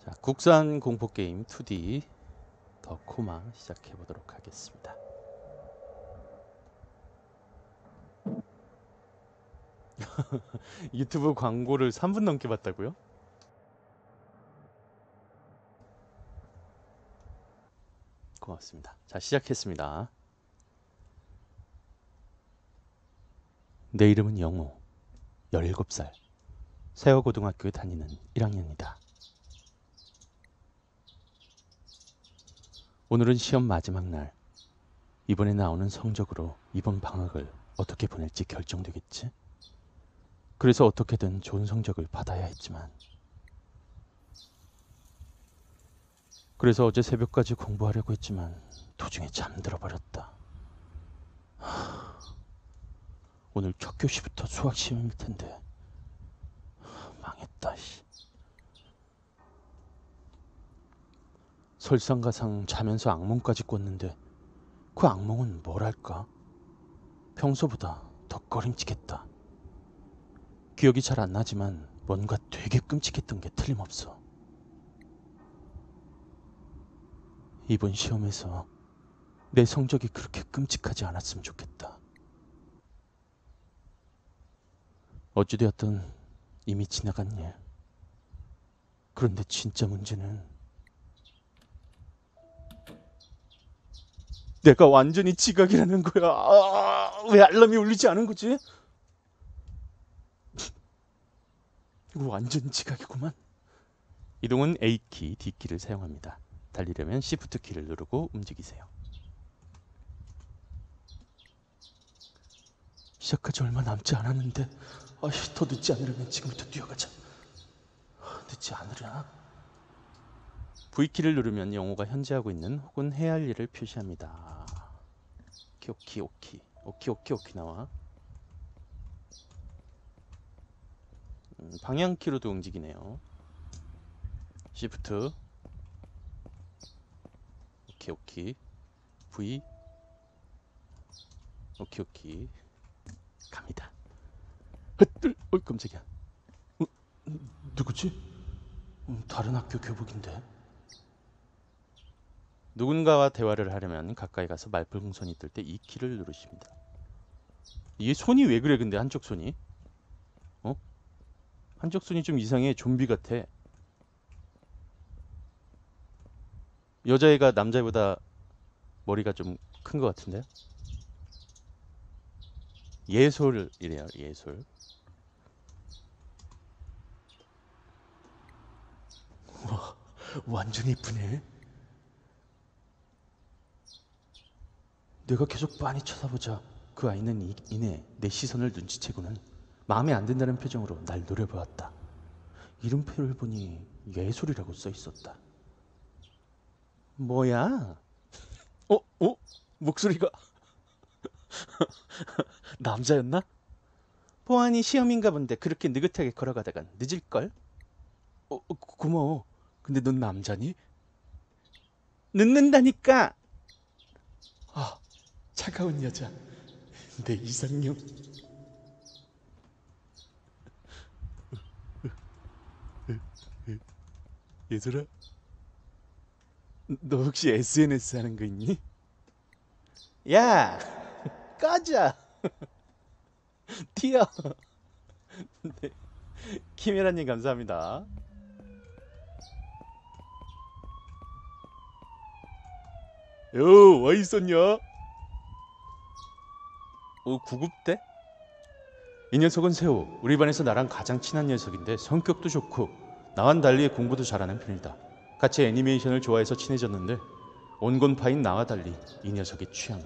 자, 국산 공포게임 2D 더 코마 시작해 보도록 하겠습니다. 유튜브 광고를 3분 넘게 봤다고요? 고맙습니다. 자, 시작했습니다. 내 이름은 영호, 17살, 세워고등학교에 다니는 1학년이다. 오늘은 시험 마지막 날. 이번에 나오는 성적으로 이번 방학을 어떻게 보낼지 결정되겠지? 그래서 어떻게든 좋은 성적을 받아야 했지만, 그래서 어제 새벽까지 공부하려고 했지만 도중에 잠들어 버렸다. 오늘 첫 교시부터 수학 시험일 텐데 망했다. 설상가상 자면서 악몽까지 꿨는데 그 악몽은 뭐랄까? 평소보다 더 꺼림칙했다. 기억이 잘 안 나지만 뭔가 되게 끔찍했던 게 틀림없어. 이번 시험에서 내 성적이 그렇게 끔찍하지 않았으면 좋겠다. 어찌되었든 이미 지나간 일. 그런데 진짜 문제는 내가 완전히 지각이라는 거야. 왜 알람이 울리지 않은 거지? 이거 완전 지각이구만. 이동은 A키, D키를 사용합니다. 달리려면 Shift키를 누르고 움직이세요. 시작까지 얼마 남지 않았는데 더 늦지 않으려면 지금부터 뛰어가자. 늦지 않으려나? V키를 누르면 영호가 현재 하고 있는 혹은 해야 할 일을 표시합니다. 오키 나와. 방향키로도 움직이네요. Shift 오키 V 오키 갑니다. 헛들 깜짝이야. 누구지? 다른 학교 교복인데. 누군가와 대화를 하려면 가까이 가서 말풍선이 뜰 때 이 키를 누르십니다. 이게 손이 왜 그래 근데 한쪽 손이? 한쪽 손이 좀 이상해. 좀비 같아. 여자애가 남자애보다 머리가 좀 큰 것 같은데? 예솔이래요. 예솔. 와, 완전 이쁘네. 내가 계속 빤히 쳐다보자 그 아이는 이내 내 시선을 눈치채고는 마음에 안 든다는 표정으로 날 노려보았다. 이름표를 보니 예솔이라고 써있었다. 뭐야? 목소리가 남자였나? 보안이 시험인가 본데 그렇게 느긋하게 걸어가다간 늦을걸? 고마워. 근데 넌 남자니? 늦는다니까. 차가운 여자, 내 이상형. 얘들아, 너 혹시 SNS 하는 거 있니? 야, 꺼져. 튀어. 네. 키메라님 감사합니다. 요, 와 있었냐? 구급대? 이 녀석은 세호. 우리 반에서 나랑 가장 친한 녀석인데 성격도 좋고 나와는 달리 공부도 잘하는 편이다. 같이 애니메이션을 좋아해서 친해졌는데 온건파인 나와 달리 이 녀석의 취향은.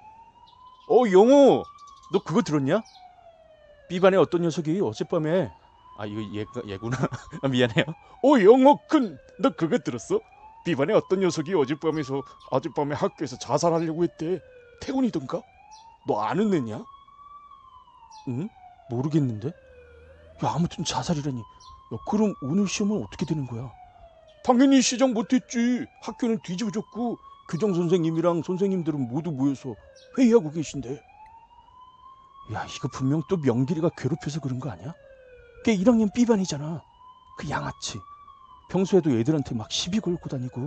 영호, 너 그거 들었냐? B반에 어떤 녀석이 어젯밤에 이거 얘구나. 미안해요. 영호군, 너 그거 들었어? B반에 어떤 녀석이 어젯밤에 학교에서 자살하려고 했대. 태훈이던가? 너 아는 애냐? 응? 모르겠는데? 야, 아무튼 자살이라니. 야, 그럼 오늘 시험은 어떻게 되는 거야? 당연히 시작 못했지. 학교는 뒤집어졌고 교장 선생님이랑 선생님들은 모두 모여서 회의하고 계신데. 야, 이거 분명 또 명길이가 괴롭혀서 그런 거 아니야? 걔 1학년 B반이잖아. 그 양아치. 평소에도 애들한테 막 시비 걸고 다니고.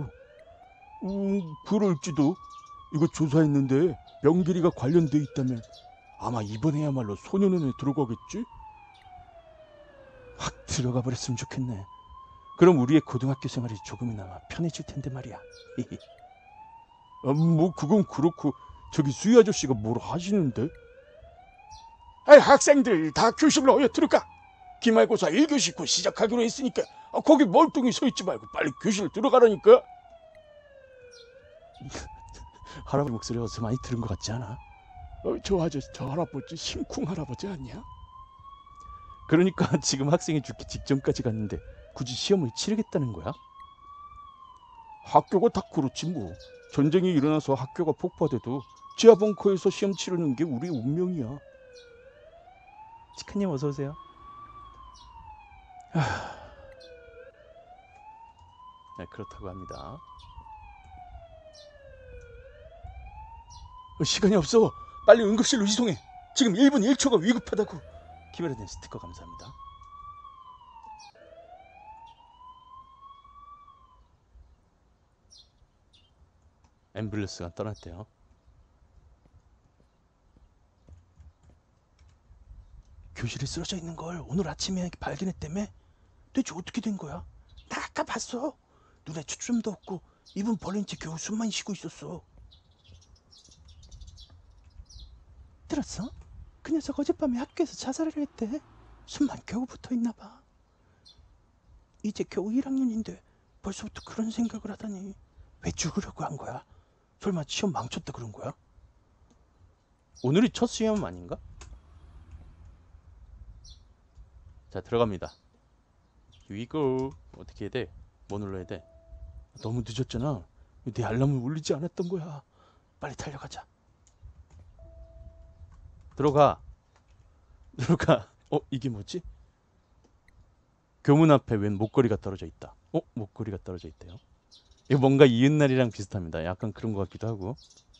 그럴지도. 이거 조사했는데 명길이가 관련돼 있다면 아마 이번에야말로 소년원에 들어가겠지? 확 들어가 버렸으면 좋겠네. 그럼 우리의 고등학교 생활이 조금이나마 편해질 텐데 말이야. 뭐 그건 그렇고 저기 수희 아저씨가 뭘 하시는데? 학생들 다 교실로 어여 들어가. 기말고사 1교시 곧 시작하기로 했으니까 거기 멀뚱히 서 있지 말고 빨리 교실 들어가라니까. 할아버지 목소리 어디서 많이 들은 것 같지 않아? 저 할아버지 심쿵 할아버지 아니야? 그러니까 지금 학생이 죽기 직전까지 갔는데 굳이 시험을 치르겠다는 거야? 학교가 다 그렇지 뭐. 전쟁이 일어나서 학교가 폭파돼도 지하 벙커에서 시험 치르는 게 우리의 운명이야. 치카님 어서 오세요. 네, 그렇다고 합니다. 시간이 없어. 빨리 응급실로 이송해. 지금 1분 1초가 위급하다고. 키베르덴 스티커 감사합니다. 앰뷸런스가 떠났대요. 교실에 쓰러져 있는 걸 오늘 아침에 발견했다며? 대체 어떻게 된 거야? 나 아까 봤어. 눈에 초점도 없고 입은 벌린 채 겨우 숨만 쉬고 있었어. 들었어? 그 녀석 어젯밤에 학교에서 자살을 했대. 숨만 겨우 붙어있나 봐. 이제 겨우 1학년인데 벌써부터 그런 생각을 하다니. 왜 죽으려고 한 거야? 설마 시험 망쳤다 그런 거야? 오늘이 첫 시험 아닌가? 자, 들어갑니다. 위고 어떻게 해야 돼? 뭐 눌러야 돼? 너무 늦었잖아. 내 알람을 울리지 않았던 거야. 빨리 달려가자. 들어가. 이게 뭐지? 교문 앞에 웬 목걸이가 떨어져 있다. 목걸이가 떨어져 있대요. 이거 뭔가 이웃날이랑 비슷합니다. 약간 그런 것 같기도 하고.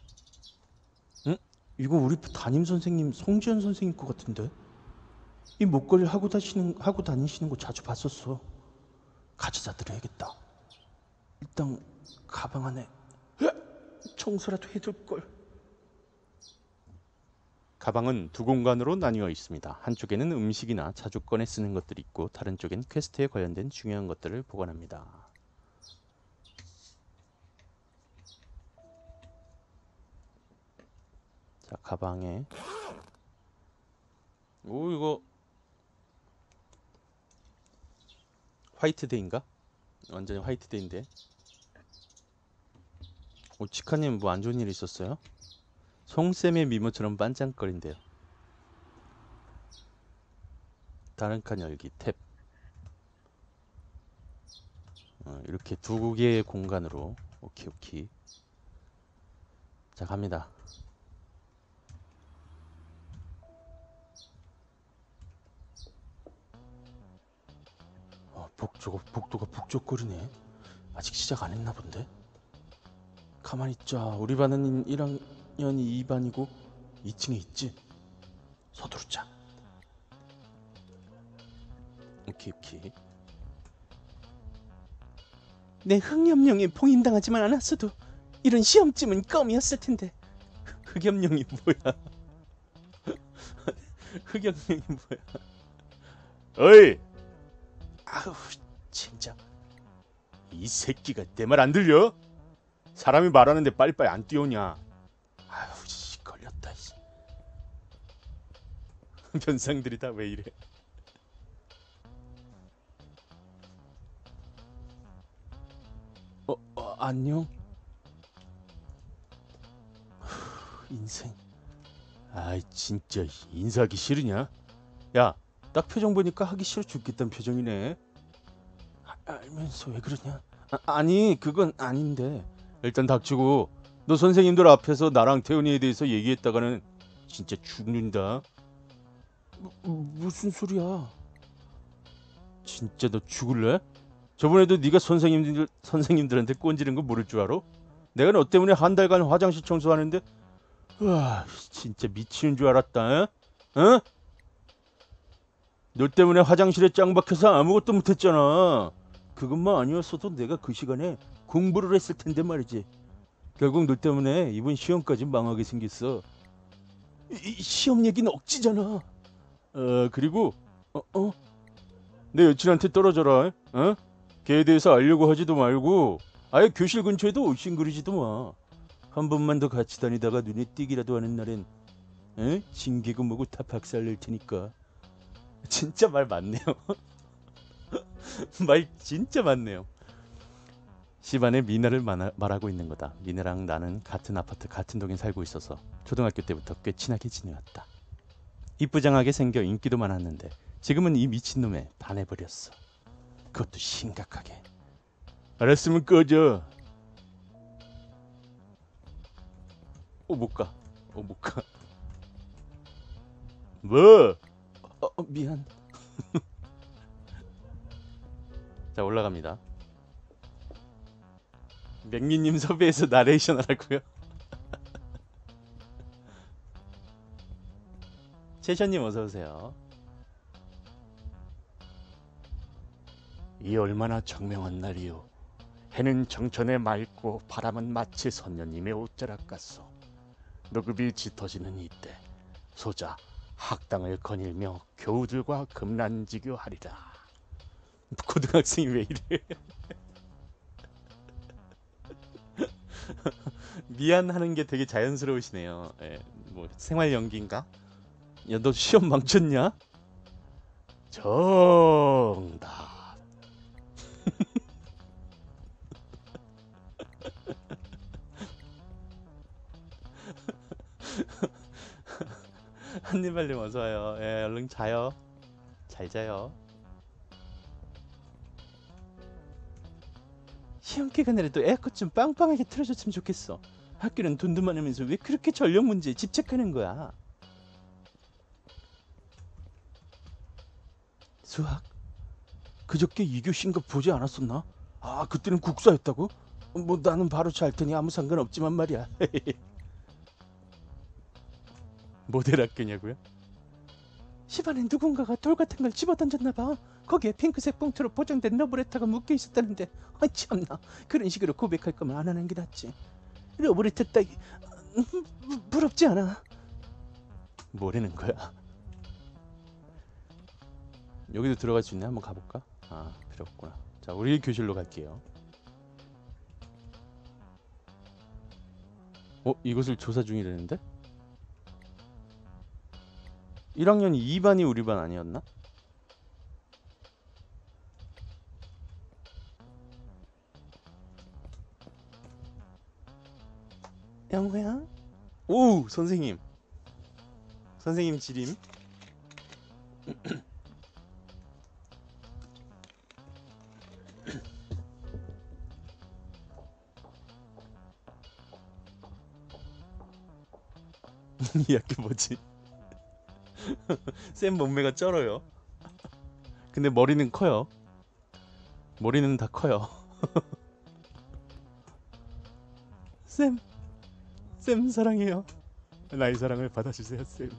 이거 우리 담임 선생님 송지현 선생님 것 같은데? 이 목걸이를 하고 다니시는 거 자주 봤었어. 가져다 드려야겠다. 일단 가방 안에 청소라도 해둘 걸. 가방은 두 공간으로 나뉘어 있습니다. 한쪽에는 음식이나 자주 꺼내 쓰는 것들이 있고 다른 쪽엔 퀘스트에 관련된 중요한 것들을 보관합니다. 자, 가방에 이거 화이트데이인가? 완전히 화이트데이인데. 치카님 뭐 안 좋은 일 있었어요? 송쌤의 미모처럼 반짝거린대요. 다른 칸 열기 탭. 이렇게 두 개의 공간으로. 오케이. 자, 갑니다. 복도가 북적거리네. 아직 시작 안 했나 본데? 가만히 있자. 우리 반은 1학년이 2반이고 2층에 있지? 서두르자. 오케이. 내 흑염룡에 봉인당하지만 않았어도 이런 시험쯤은 껌이었을 텐데. 흑염룡이 뭐야? 흑염룡이 뭐야? 어이! 아우, 진짜. 이 새끼가 내 말 안 들려? 사람이 말하는데 빨리빨리 안 뛰어오냐? 아유, 걸렸다. 변상들이 다 왜 이래? 안녕? 인생. 아이, 진짜 인사하기 싫으냐? 야, 딱 표정 보니까 하기 싫어 죽겠다는 표정이네. 알면서 왜 그러냐? 아니, 그건 아닌데. 일단 닥치고. 너 선생님들 앞에서 나랑 태훈이에 대해서 얘기했다가는 진짜 죽는다. 무슨 소리야? 진짜 너 죽을래? 저번에도 네가 선생님들한테 꼰지는 거 모를 줄 알아? 내가 너 때문에 한 달간 화장실 청소하는데 와, 진짜 미치는 줄 알았다. 어? 너 때문에 화장실에 짱 박혀서 아무것도 못했잖아. 그것만 아니었어도 내가 그 시간에 공부를 했을 텐데 말이지. 결국 너 때문에 이번 시험까지 망하게 생겼어. 이 시험 얘기는 억지잖아. 그리고 내 여친한테 떨어져라. 걔에 대해서 알려고 하지도 말고 아예 교실 근처에도 오싱그리지도 마. 한 번만 더 같이 다니다가 눈에 띄기라도 하는 날엔 징계고 뭐고 다 박살낼 테니까. 진짜 말 많네요. 말 진짜 많네요. 집안에 미나를 말하고 있는 거다. 미나랑 나는 같은 아파트 같은 동에 살고 있어서 초등학교 때부터 꽤 친하게 지내왔다. 이쁘장하게 생겨 인기도 많았는데 지금은 이 미친놈에 반해버렸어. 그것도 심각하게. 알았으면 꺼져. 못 가. 못 가. 뭐? 미안. 자, 올라갑니다. 맹미님 섭외해서 나레이션 하라고요? 채션님 어서오세요. 이 얼마나 청명한 날이요. 해는 정천에 맑고 바람은 마치 선녀님의 옷자락 같소. 노급이 짙어지는 이때 소자 학당을 거닐며 교우들과 금란지교하리라. 고등학생이 왜 이래? 미안하는 게 되게 자연스러우시네요. 예, 뭐 생활 연기인가? 야, 너 시험 망쳤냐? 정답. 한니발님 어서 와요. 예, 얼른 자요. 잘 자요. 시험 기간에라도 에어컨 좀 빵빵하게 틀어줬으면 좋겠어. 학교는 돈도 많으면서 왜 그렇게 전력 문제에 집착하는 거야? 수학? 그저께 2교시인가 보지 않았었나? 아, 그때는 국사였다고? 뭐 나는 바로 잘 테니 아무 상관없지만 말이야. 모델 학교냐고요? 집안에 누군가가 돌 같은 걸 집어던졌나 봐. 거기에 핑크색 봉투로 포장된 러브레터가 묶여 있었다는데, 참나. 그런 식으로 고백할 거면 안 하는 게 낫지. 러브레터 따위 부럽지 않아. 뭐라는 거야? 여기도 들어갈 수 있나? 한번 가볼까? 아, 필요 없구나. 자, 우리 교실로 갈게요. 이것을 조사 중이라는데? 1학년 2반이 우리 반 아니었나? 영호야? 오, 선생님. 선생님 지림. 이 학교 뭐지? 쌤 몸매가 쩔어요. 근데 머리는 커요. 머리는 다 커요. 쌤 사랑해요. 나의 사랑을 받아주세요, 쌤.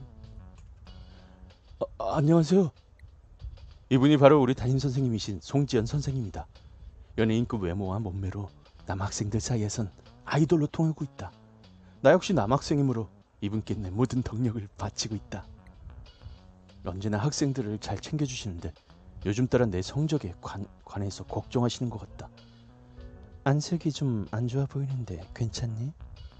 안녕하세요. 이분이 바로 우리 담임 선생님이신 송지연 선생입니다. 연예인급 외모와 몸매로 남학생들 사이에선 아이돌로 통하고 있다. 나 역시 남학생이므로 이분께 내 모든 덕력을 바치고 있다. 언제나 학생들을 잘 챙겨주시는데 요즘 따라 내 성적에 관해서 걱정하시는 것 같다. 안색이 좀 안 좋아 보이는데 괜찮니?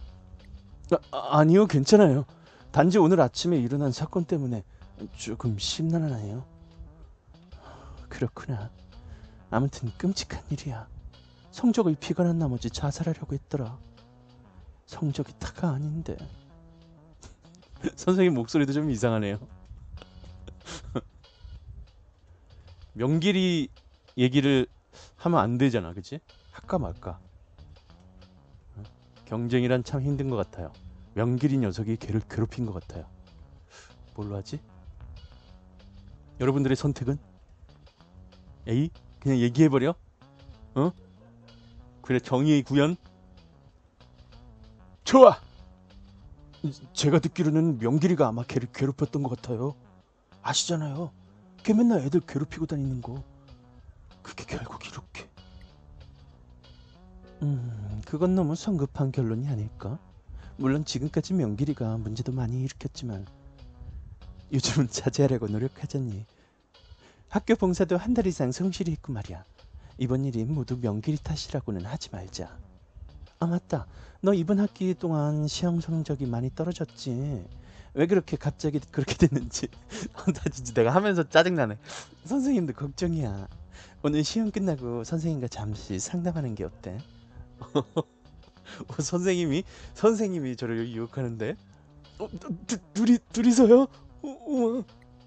아니요, 괜찮아요. 단지 오늘 아침에 일어난 사건 때문에 조금 심란하네요. 그렇구나. 아무튼 끔찍한 일이야. 성적을 비관한 나머지 자살하려고 했더라. 성적이 다가 아닌데. 선생님 목소리도 좀 이상하네요. 명길이 얘기를 하면 안 되잖아, 그치? 할까 말까. 경쟁이란 참 힘든 것 같아요. 명길이 녀석이 걔를 괴롭힌 것 같아요. 뭘로 하지? 여러분들의 선택은? 에이? 그냥 얘기해버려? 그래, 정의의 구현? 좋아! 제가 듣기로는 명길이가 아마 걔를 괴롭혔던 것 같아요. 아시잖아요. 걔 맨날 애들 괴롭히고 다니는 거. 그게 결국 이렇게. 그건 너무 성급한 결론이 아닐까? 물론 지금까지 명길이가 문제도 많이 일으켰지만 요즘은 자제하려고 노력하잖니. 학교 봉사도 한 달 이상 성실히 했고 말이야. 이번 일이 모두 명길이 탓이라고는 하지 말자. 아 맞다. 너 이번 학기 동안 시험 성적이 많이 떨어졌지. 왜 그렇게 갑자기 그렇게 됐는지. 나 진짜 내가 하면서 짜증나네. 선생님도 걱정이야. 오늘 시험 끝나고 선생님과 잠시 상담하는 게 어때? 선생님이 저를 유혹하는데. 둘이서요? 우와.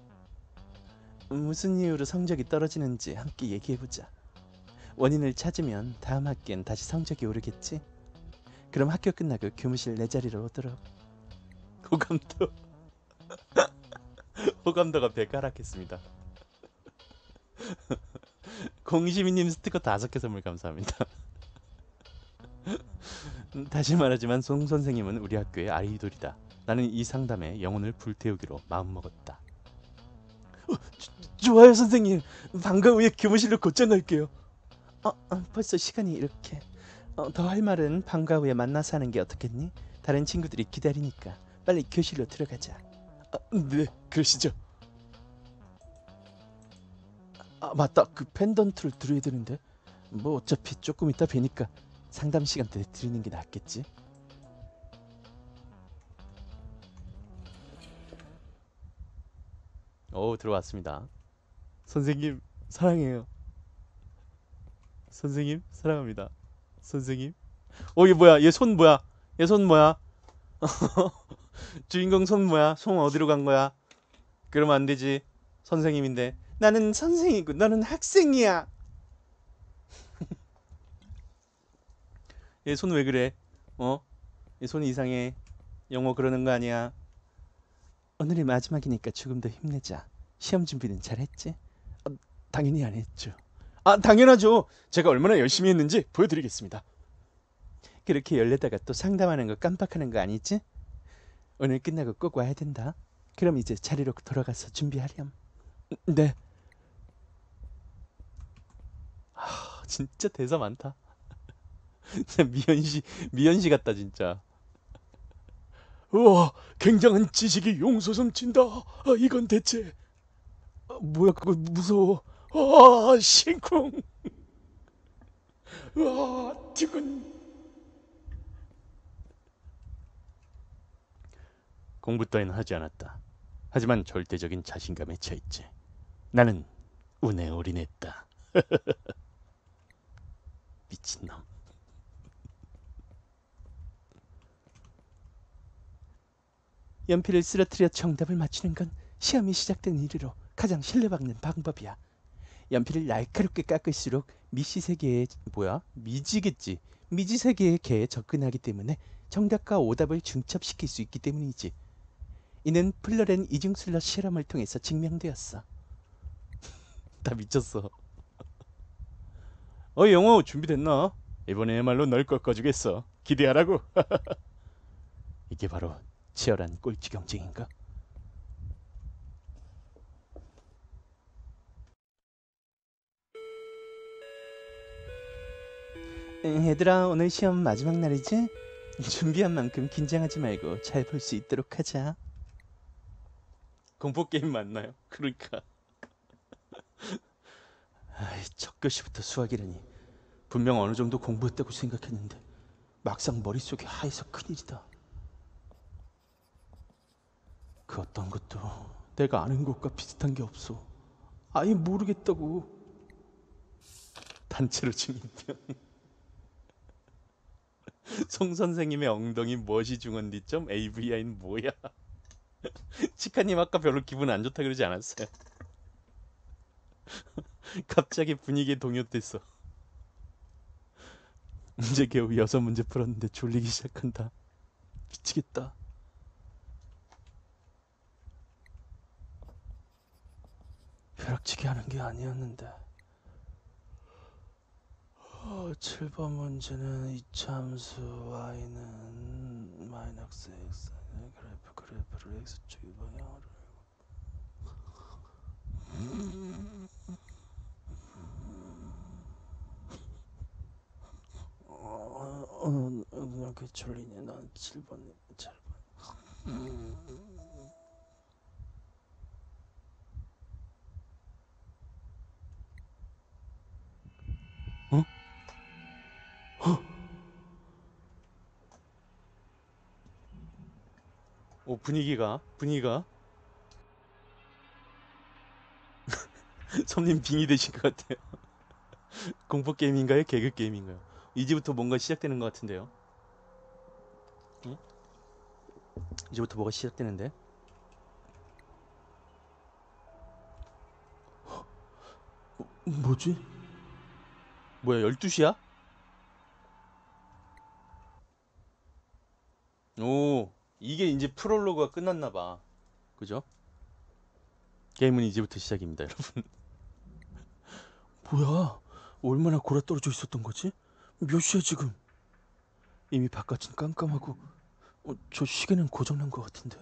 무슨 이유로 성적이 떨어지는지 함께 얘기해보자. 원인을 찾으면 다음 학기엔 다시 성적이 오르겠지? 그럼 학교 끝나고 교무실 내 자리로 오도록. 호감도 호감도가 배가락했습니다. 공시민님 스티커 5개 선물 감사합니다. 다시 말하지만 송 선생님은 우리 학교의 아이돌이다. 나는 이 상담에 영혼을 불태우기로 마음먹었다. 좋아요 선생님. 방과 후에 교무실로 곧장 갈게요. 벌써 시간이 이렇게. 더 할 말은 방과 후에 만나서 하는 게 어떻겠니? 다른 친구들이 기다리니까 빨리 교실로 들어가자. 네, 그러시죠. 맞다. 그 펜던트를 드려야 되는데. 뭐 어차피 조금 이따 뵈니까 상담 시간 때 드리는 게 낫겠지. 들어왔습니다. 선생님 사랑해요. 선생님 사랑합니다. 선생님. 얘 뭐야? 얘 손 뭐야? 얘 손 뭐야? 주인공 손 뭐야? 손 어디로 간 거야? 그러면 안 되지. 선생님인데. 나는 선생이고 너는 학생이야. 얘 손 왜 그래? 얘 손 이상해. 영어 그러는 거 아니야. 오늘이 마지막이니까 조금 더 힘내자. 시험 준비는 잘했지? 당연히 안 했죠. 당연하죠. 제가 얼마나 열심히 했는지 보여드리겠습니다. 그렇게 열려다가 또 상담하는 거 깜빡하는 거 아니지? 오늘 끝나고 꼭 와야 된다. 그럼 이제 자리로 돌아가서 준비하렴. 네. 진짜 대사 많다. 진짜 미연씨 같다 진짜. 우와, 굉장한 지식이 용솟음친다. 이건 대체 뭐야 그거 무서워. 심쿵. 티군. 공부 따위는 하지 않았다. 하지만 절대적인 자신감에 차있지. 나는 운에 올인했다. 미친놈. 연필을 쓰러뜨려 정답을 맞추는 건 시험이 시작된 이래로 가장 신뢰받는 방법이야. 연필을 날카롭게 깎을수록 미지 세계의 개에 접근하기 때문에 정답과 오답을 중첩시킬 수 있기 때문이지. 이는 플러렌 이중슬러 실험을 통해서 증명되었어. 다 미쳤어. 영호 준비됐나? 이번에야말로 널 꺾어주겠어. 기대하라고. 이게 바로 치열한 꼴찌 경쟁인가? 얘들아 오늘 시험 마지막 날이지? 준비한 만큼 긴장하지 말고 잘 볼 수 있도록 하자. 공포 게임 맞나요? 그러니까. 첫 교시부터 수학이라니. 분명 어느 정도 공부했다고 생각했는데 막상 머릿속에 하얘서 큰일이다. 그 어떤 것도 내가 아는 것과 비슷한 게 없어. 아예 모르겠다고. 단체로 중인병. 송 선생님의 엉덩이 무엇이 중헌디점 AVI는 뭐야? 치카님 아까 별로 기분 안 좋다 그러지 않았어요? 갑자기 분위기에 동요됐어. 이제 겨우 6문제 풀었는데 졸리기 시작한다. 미치겠다. 벼락치기 하는 게 아니었는데. 7번 문제는 이차함수 y는 마이너스 x 그래프를 x축 방향으로 이상하게 졸리네. 난 7번에 잘 봐. 오, 분위기가 손님 빙의 되신 것 같아요. 공포 게임인가요? 개그 게임인가요? 이제부터 뭔가 시작되는 것 같은데요. 응? 이제부터 뭐가 시작되는데? 뭐지? 뭐야, 12시야? 오, 이게 이제 프롤로그가 끝났나 봐. 그죠? 게임은 이제부터 시작입니다, 여러분. 뭐야? 얼마나 골아 떨어져 있었던 거지? 몇 시야 지금? 이미 바깥은 깜깜하고 저 시계는 고장난 것 같은데.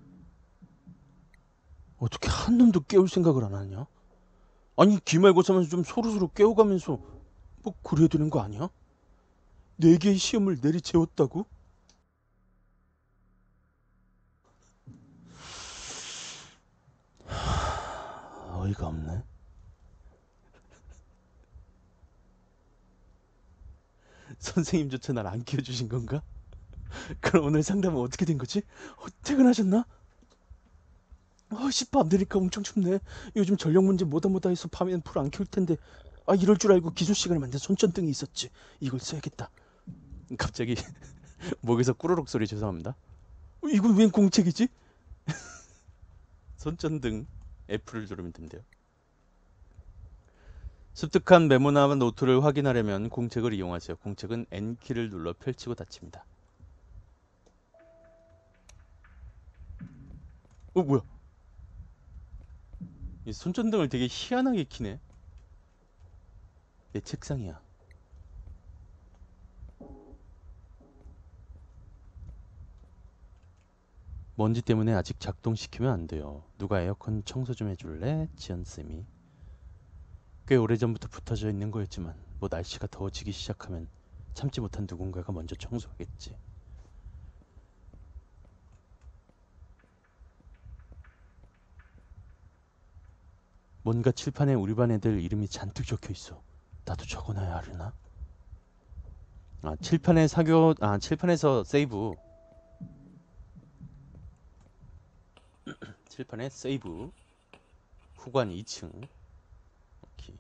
어떻게 한 놈도 깨울 생각을 안 하냐? 아니 기말고사면서 좀 서로서로 깨워가면서 뭐 그래야 되는 거 아니야? 4개의 시험을 내리채웠다고? 어이가 없네. 선생님조차 날 안 키워주신 건가? 그럼 오늘 상담은 어떻게 된 거지? 퇴근하셨나? 씨, 밤 되니까 엄청 춥네. 요즘 전력 문제 뭐다 해서 밤에는 불 안 켤 텐데. 이럴 줄 알고 기술 시간을 만든 손전등이 있었지. 이걸 써야겠다. 갑자기 목에서 꾸르륵 소리 죄송합니다. 이건 웬 공책이지? 손전등 F를 누르면 된대요. 습득한 메모나 노트를 확인하려면 공책을 이용하세요. 공책은 N키를 눌러 펼치고 닫힙니다. 뭐야? 이 손전등을 되게 희한하게 켜네. 내 책상이야. 먼지 때문에 아직 작동시키면 안 돼요. 누가 에어컨 청소 좀 해줄래? 지연쌤이. 꽤 오래전부터 붙어져 있는 거였지만 뭐 날씨가 더워지기 시작하면 참지 못한 누군가가 먼저 청소하겠지. 뭔가 칠판에 우리 반 애들 이름이 잔뜩 적혀 있어. 나도 적어놔야 하려나? 칠판에서 세이브. 칠판에 세이브. 후관 2층. 오케이.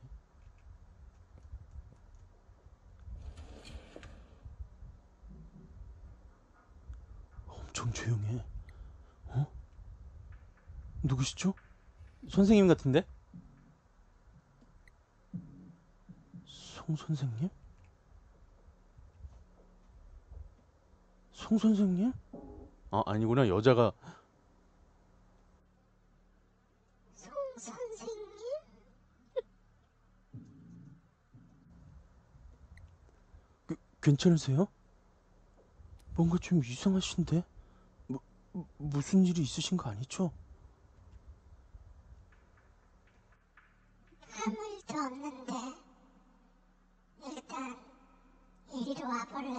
엄청 조용해. 누구시죠? 선생님 같은데? 송 선생님? 송 선생님? 아니구나. 여자가. 송 선생님? 괜찮으세요? 뭔가 좀 이상하신데? 무슨 일이 있으신 거 아니죠? 아무 일도 없는데 일단 이리로 와볼래?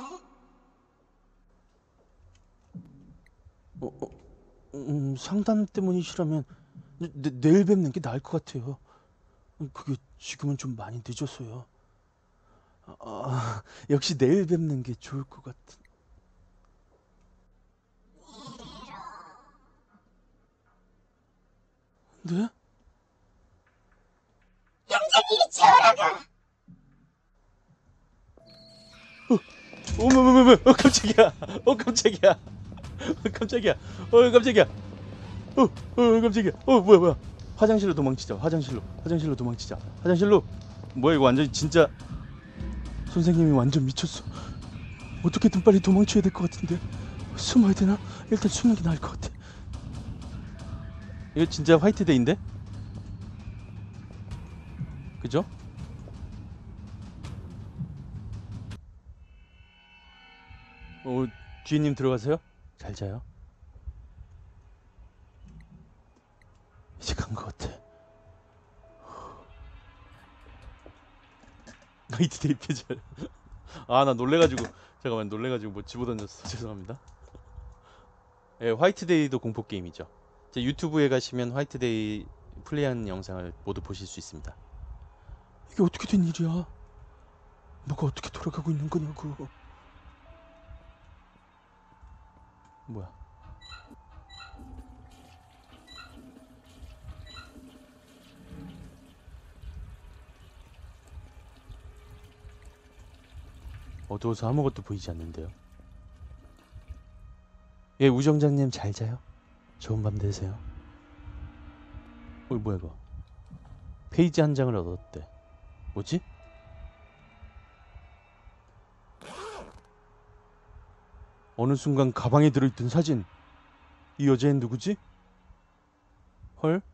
상담 때문이시라면 내일 뵙는 게 나을 것 같아요. 그게 지금은 좀 많이 늦어서요. 역시 내일 뵙는 게 좋을 것 같은. 네? 당장 이리 지어라가! 어머머머머. 깜짝이야. 깜짝이야. 깜짝이야. 깜짝이야. 깜짝이야. 뭐야. 화장실로 도망치자. 화장실로 도망치자. 화장실로. 뭐야 이거 완전 진짜. 선생님이 완전 미쳤어. 어떻게든 빨리 도망쳐야 될 것 같은데. 숨어야 되나? 일단 숨는 게 나을 것 같아. 이거 진짜 화이트데이인데? 그죠? 주인님 들어가세요. 잘 자요. 이제 간 것 같아. 화이트데이 표절. 나 놀래가지고 잠깐만 놀래가지고 뭐 집어던졌어. 죄송합니다. 예, 화이트데이도 공포 게임이죠. 제 유튜브에 가시면 화이트데이 플레이하는 영상을 모두 보실 수 있습니다. 이게 어떻게 된 일이야? 뭐가 어떻게 돌아가고 있는 거냐고. 뭐야? 어두워서 아무것도 보이지 않는데요. 예, 우정장님 잘 자요. 좋은 밤 되세요. 뭐야 이거? 페이지 한 장을 얻었대. 뭐지? 어느 순간 가방에 들어있던 사진. 이 여자애는 누구지? 헐?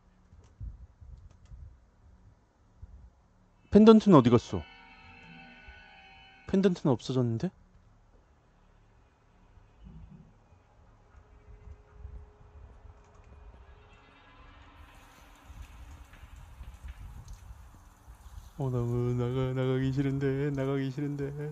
펜던트는 어디 갔어? 펜던트는 없어졌는데? 너무 나가기 싫은데.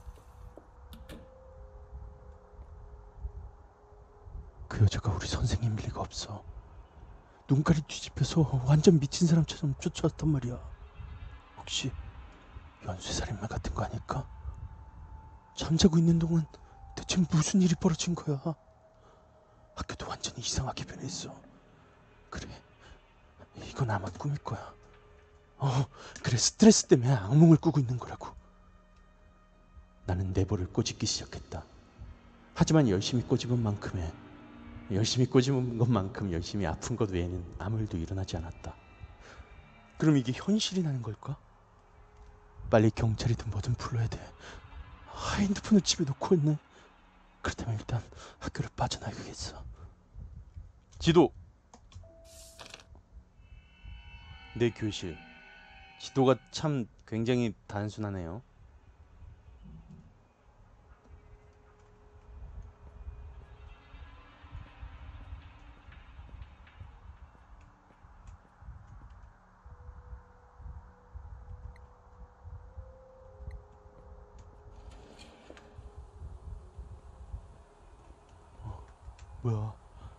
그 여자가 우리 선생님일 리가 없어. 눈깔이 뒤집혀서 완전 미친 사람처럼 쫓아왔단 말이야. 혹시 연쇄살인마 같은 거 아닐까? 잠자고 있는 동안 대체 무슨 일이 벌어진 거야? 학교도 완전히 이상하게 변했어. 그래, 이건 아마 꿈일 거야. 그래, 스트레스 때문에 악몽을 꾸고 있는 거라고. 나는 네버를 꼬집기 시작했다. 하지만 열심히 꼬집은 것만큼 열심히 아픈 것 외에는 아무 일도 일어나지 않았다. 그럼 이게 현실이라는 걸까? 빨리 경찰이든 뭐든 불러야 돼. 핸드폰을 집에 놓고 있네. 그렇다면 일단 학교를 빠져나가겠어. 지도. 내 교실. 지도가 참 굉장히 단순하네요. 뭐야?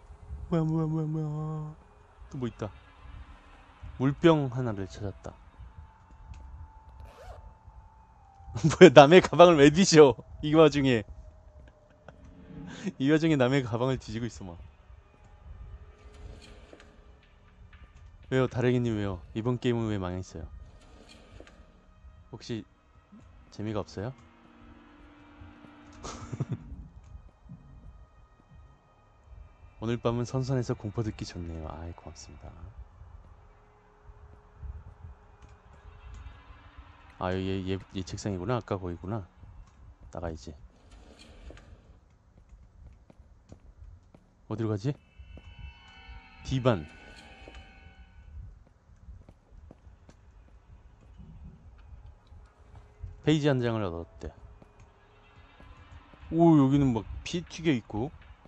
또 뭐 있다. 물병 하나를 찾았다. 뭐야, 남의 가방을 왜 뒤져? 이 와중에 남의 가방을 뒤지고 있어 막. 왜요, 다랭이님 왜요? 이번 게임은 왜 망했어요? 혹시 재미가 없어요? 오늘 밤은 선선해서 공포 듣기 좋네요. 아이, 고맙습니다. 얘 책상이구나. 아까 거기구나. 나가야지. 어디로 가지? D반. 페이지 한 장을 얻었대. 오, 여기는 막 피 튀겨 있고.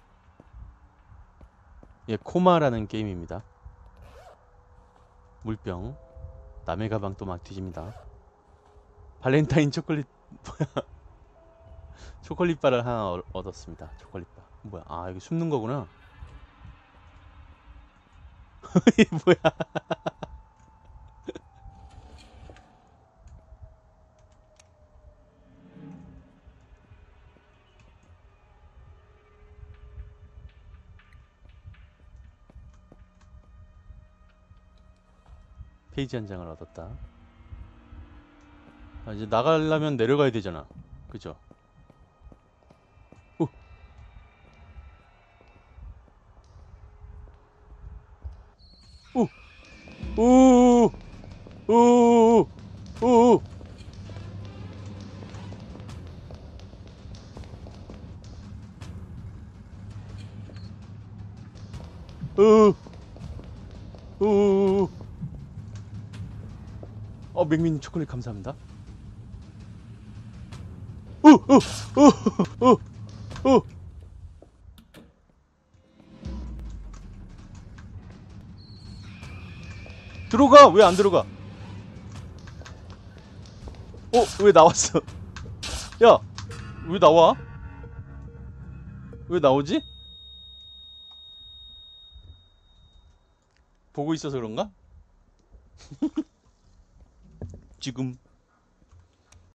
예, 코마라는 게임입니다. 물병. 남의 가방 또 막 뒤집니다. 발렌타인 초콜릿. 뭐야? 초콜릿바를 하나 얻었습니다. 초콜릿바. 뭐야? 아, 여기 숨는 거구나. 이게 뭐야? 페이지 한 장을 얻었다. 이제 나가려면 내려가야 되잖아. 그죠? 오! 오! 오! 오! 맥미님 초콜릿 감사합니다. 들어가! 왜 안 들어가? 왜 나왔어? 야! 왜 나와? 왜 나오지? 보고 있어서 그런가? 지금